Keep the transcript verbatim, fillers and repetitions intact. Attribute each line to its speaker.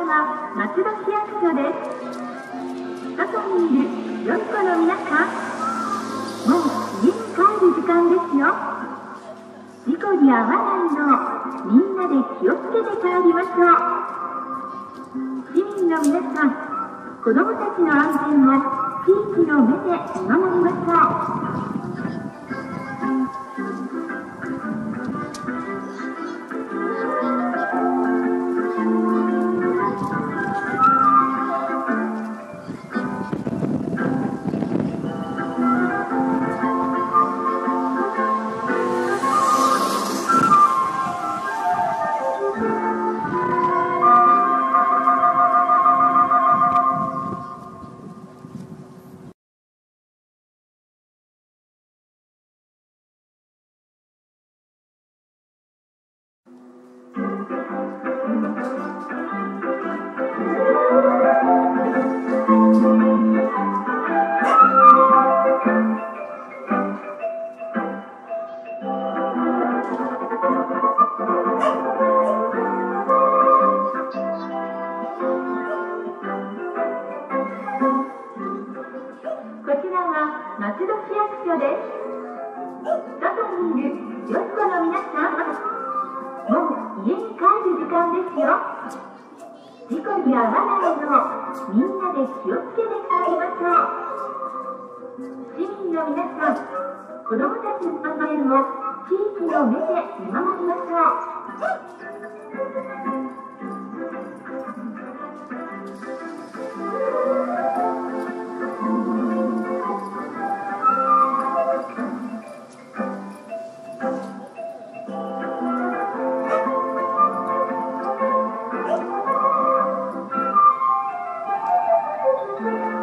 Speaker 1: は松戸市役所です。外にいるよい子の皆さん、もう家に帰る時間ですよ。事故に遭わないようみんなで気をつけて帰りましょう。市民の皆さん、子どもたちの安全を地域の目で見守りましょう。こちらは松戸市役所です。外にいるよい子の皆さん、もう家に帰る時間ですよ。事故に遭わないようみんなで気をつけて帰りましょう。市民の皆さん、子どもたちの安全を地域の目で見守りましょう。Thank you.